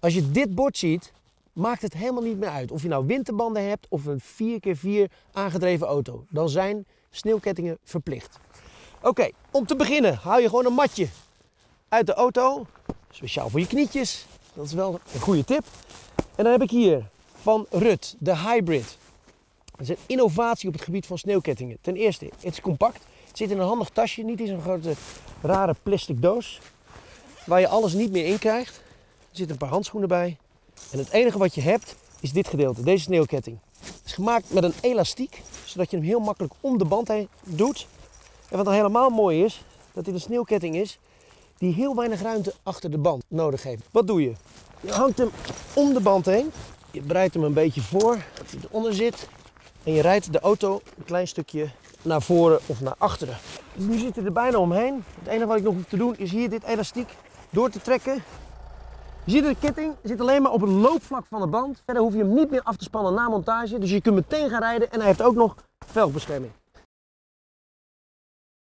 Als je dit bord ziet, maakt het helemaal niet meer uit. Of je nou winterbanden hebt of een 4x4 aangedreven auto. Dan zijn sneeuwkettingen verplicht. Oké, om te beginnen haal je gewoon een matje uit de auto. Speciaal voor je knietjes. Dat is wel een goede tip. En dan heb ik hier van Rut, de Hybrid. Dat is een innovatie op het gebied van sneeuwkettingen. Ten eerste, het is compact. Het zit in een handig tasje, niet in zo'n grote rare plastic doos. Waar je alles niet meer in krijgt. Er zitten een paar handschoenen bij. En het enige wat je hebt is dit gedeelte, deze sneeuwketting. Het is gemaakt met een elastiek, zodat je hem heel makkelijk om de band heen doet. En wat dan helemaal mooi is, dat dit een sneeuwketting is die heel weinig ruimte achter de band nodig heeft. Wat doe je? Je hangt hem om de band heen. Je breidt hem een beetje voor, dat hij eronder zit. En je rijdt de auto een klein stukje naar voren of naar achteren. Dus nu zit hij er bijna omheen. Het enige wat ik nog hoef te doen is hier dit elastiek door te trekken. Je ziet de ketting zit alleen maar op het loopvlak van de band. Verder hoef je hem niet meer af te spannen na montage. Dus je kunt meteen gaan rijden en hij heeft ook nog velgbescherming.